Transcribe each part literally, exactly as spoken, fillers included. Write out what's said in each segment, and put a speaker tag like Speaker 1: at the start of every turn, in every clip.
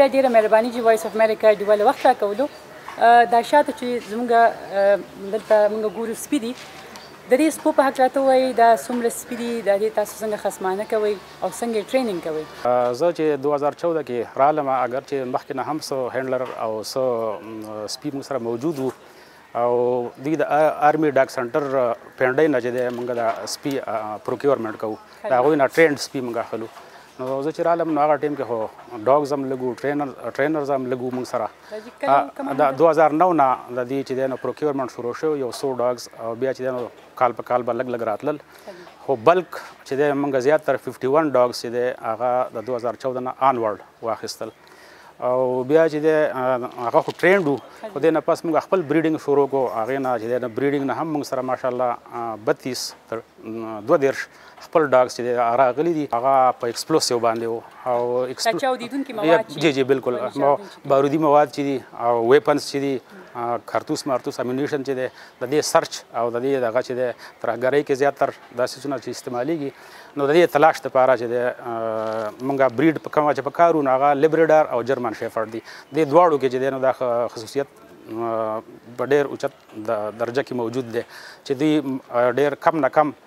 Speaker 1: ډیره مهرباني چې وایس اف امریکا ډیواله وخت راکولو دا شاته چې زموږ دلته موږ ګورو سپي دي د دې سپو په هکله راته ووایي دا څومره سپي دي د دې تاسو څنګه خصمانه کوئ او څنګه یې ټریننګ کوئ؟
Speaker 2: زه چې دوه هزار چوده کې رالم اگر چې مخکې نه هم څه هینډلر او څه سپي موږ سره موجود وو او دوی د آرمي ډاګ سنټر پینډۍ نه چې دی موږ د سپي پروکیورمنټ کوو د هغوی نه ټرینډ سپي موږ اخلو. نو زه چې رالم نو هغه ټایم کې خو ډاګز هم لږ وو ټرینر ټرینرز هم لږ وو موږ سره. د دوه هزار نو نه د دې چې دی نو پروکیورمنټ شروع شو یو څو ډاګز او بیا چې دی نو کال په کال به لږ لږ راتلل خو بلک چې دی موږ زیاتره ففټي ون ډاګز چې دی هغه د دوه هزار چوده نه آنورډ واخیستل او بیا چې دی هغه خو ټرینډ وو خو دې نه پس موږ خپل بریډینګ شروع کړو هغې نه چې دی نه بریډینګ نه هم موږ سره ماشاءالله بتیس تر دوه دېرش خپل ډاګز چې دی راغلي دي هغه په ایکسپلوسیو باندې وو او
Speaker 1: چاودیدونکي مواد
Speaker 2: جی جی بالکل بارودي مواد چې دي او ویپنز چې دي کارتوس مارتوس امونیشن چې دی د دې سرچ او د دې دغه چې دی ترهګرۍ کې زیاتر دا څیزونه چې استعمالیږي نو د دې تلاش دپاره چې دی موږ بریډ په کومه چې په کار وو نو هغه لیبریډر او جرمن شیفرډ دي دې دواړو کې چې دی نو دا خصوصیت په ډېر اوچت درجه کې موجود دی چې دوی ډېر کم نه کم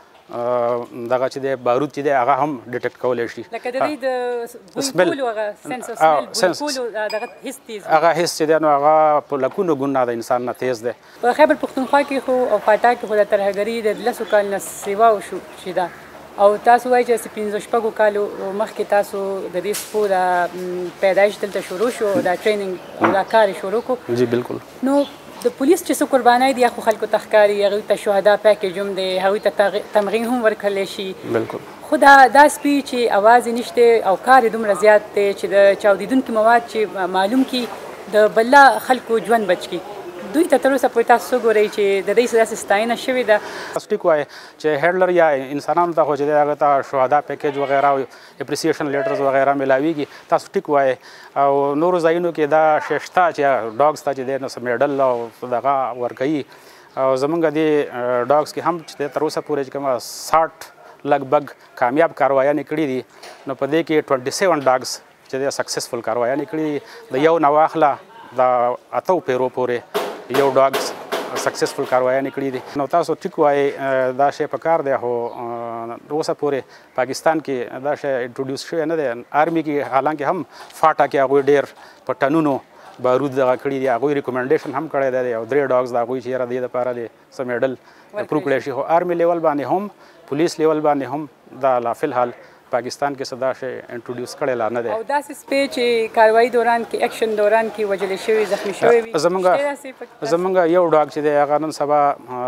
Speaker 2: دغه چې دی بارود چې دی هغه هم ډیټیکټ کولی شي
Speaker 1: لکه د دوی د بوی کولو هغه سنس اف سمل بوی کولو دغه حس تیز
Speaker 2: هغه حس چې دی نو هغه په لکونو ګونه د انسان نه تیز دی.
Speaker 1: په خیبر پښتونخوا کې خو او فاټا کې خو د ترهګرۍ د لسو کال نه سیوا وشو چې ده او تاسو وایئ چې پنځه شپږو کالو مخکې تاسو د دې سپو د پیدایش دلته شروع شو دا ټریننګ او دا کار یې شروع کړو.
Speaker 2: جی بالکل.
Speaker 1: نو د پولیس چې څه قربانۍ دي خو خلکو ته ښکاري هغوی ته شهدا پیکیج هم دی هغوی ته تمغین هم ورکړلی شي
Speaker 2: بالکل
Speaker 1: خو دا دا سپي چې اواز یې نشته او کار یې دومره زیات دی چې د چاودیدونکي مواد چې معلوم کړي د بله خلکو ژوند بچ کړي دوی ته تر اوسه پورې تاسو ګورئ چې د دوی څه داسې ستاینه شوې ده.
Speaker 2: تاسو ټیک وایئ چې هینډلر یا انسانانو ته خو چې دی هغه ته شهدا پیکیج وغیره او اپریسیشن لیټرز وغیره میلاویږي تاسو ټیک وایئ او نورو ځایونو کې دا شی شته چې ډاګز ته چې دی نو څه میډل او دغه ورکوي او زموږ دې ډاګز کې هم چې دی تر اوسه پورې چې کومه ساټ لګ بګ کامیاب کاروایانې کړي دي نو په دې کې ټوینټي سیون ډاګز چې دی سکسسفل کاروایانې کړي دي د یو نه واخله د اتو پیرو پورې یو ډاګز سکسسفل کاروایانې کړي دي. نو تاسو ټیک وایئ دا شی په کار دی خو اوسه پورې پاکستان کې دا شی انټروډیوس شوی نه دی. آرمي کې حالانکه هم فاټا کې هغوی ډېر په ټنونو بارود دغه کړي دي هغوی ریکومنډیشن هم کړی دی او درې ډاګز د هغوی چې یاره دې دپاره دی څه میډل اپروو کړی شي خو آرمي لیول باندې هم پولیس لیول باندې هم دا لا فلحال پاکستان کې صدا شی انټروډیوس کړی لا نه دی.
Speaker 1: او داسې سپی چې کاروایي دوران کې اکشن دوران کې وژلې شوي زخمي شوی وي
Speaker 2: زموږ زموږ یو ډاګ چې دی هغه نن سبا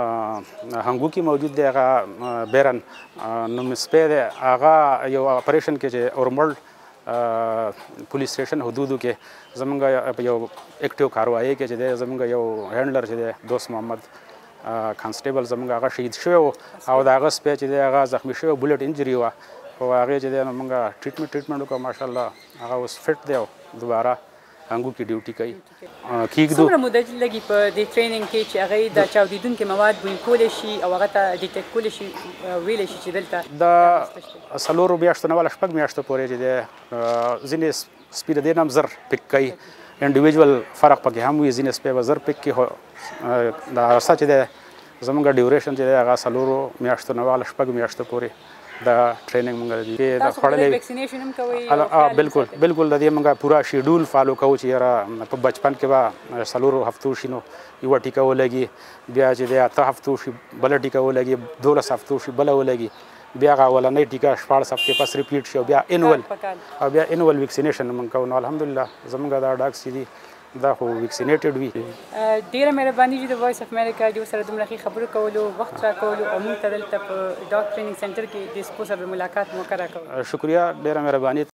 Speaker 2: هنګو کې موجود دی هغه بیرن نوم سپی دی هغه یو اپریشن کې چې اورمل پولیس سټیشن حدودو کې زموږ یو اکټیو کاروایي کې چې دی زموږ یو هینډلر چې دی دوست محمد کانسټیبل زموږ هغه شهید شوی و او د هغه سپی چې دی هغه زخمي شوی بولټ انجري وه خو هغې چې دی نو موږ ټریټمنټ ټریټمنټ وکړو ماشاءالله هغه اوس فټ دی او دوباره هنګو کې ډیوټي کوي. کیږدو
Speaker 1: څومره موده لګي په دې ټریننګ کې چې هغوی د چاودیدونکي مواد بوی کولی شي او هغه ته ډیټیکټ کولی شي ویلی شي چې دلته
Speaker 2: د څلورو میاشتو نه واله شپږ میاشتو پورې چې دی ځینې سپي د دې نه هم زر پک کوي انډیویژول فرق پکې هم وي ځینې سپی به زر پک کړي خو د عرصه چې دی زموږ ډیوریشن چې دی هغه څلورو میاشتو نه واله شپږ میاشتو پورې دا ټریننګ موږ دی د خوړلې
Speaker 1: ویکسینیشن هم کوئ
Speaker 2: بالکل بالکل د دې موږ پورا شیډول فالو کوو چې یاره په بچپن کې به څلورو هفتو شي نو یوه ټیکه ولګي بیا چې دی اته هفتو شي بله ټیکه ولګي دولس هفتو شي بله ولګي بیا هغه اولنۍ ټیکه شپاړس هفتې پس ریپیټ شي او بیا انول او بیا انول ویکسینیشن موږ کوو نو الحمدلله زموږ دا ډاګز چې دي دا خو ویکسینیټډ وي.
Speaker 1: ډېره مهرباني چې د وایس اف امریکا ډیو سره دومره ښې خبرو کولو وخت راکولو او موږ ته دلته په ډاګ ټریننګ سنټر کې د سپو سره ملاقات موقع راکولو.
Speaker 2: شکریه ډېره مهرباني.